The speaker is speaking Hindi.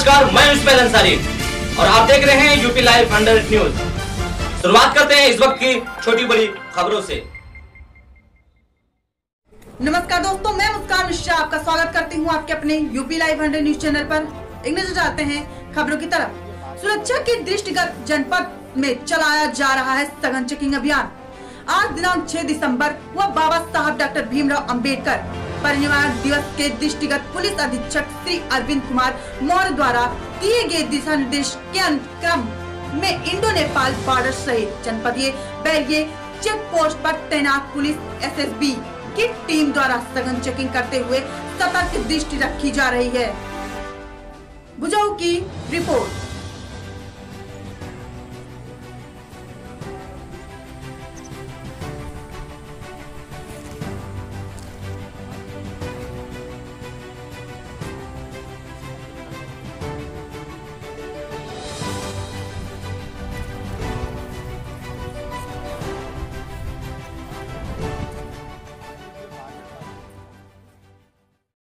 नमस्कार, मैं मुश्ताक अंसारी और आप देख रहे हैं यूपी लाइव 100 न्यूज। शुरुआत करते हैं इस वक्त की छोटी बड़ी खबरों से। नमस्कार दोस्तों, मैं मुस्कान मिश्रा आपका स्वागत करती हूं आपके अपने यूपी लाइव 100 न्यूज चैनल पर। एक नजर जाते हैं खबरों की तरफ। सुरक्षा के दृष्टिगत जनपद में चलाया जा रहा है सघन चेकिंग अभियान। आज दिनांक 6 दिसंबर व बाबा साहब डॉक्टर भीमराव अंबेडकर परिनिर्वाण दिवस के दृष्टिगत पुलिस अधीक्षक श्री अरविंद कुमार मौर्य द्वारा दिए गए दिशा निर्देश के अनुक्रम में इंडो नेपाल बॉर्डर सहित जनपदीय बैरियर चेक पोस्ट पर तैनात पुलिस एसएसबी की टीम द्वारा सघन चेकिंग करते हुए सतर्क दृष्टि रखी जा रही है। बुझाऊ की रिपोर्ट।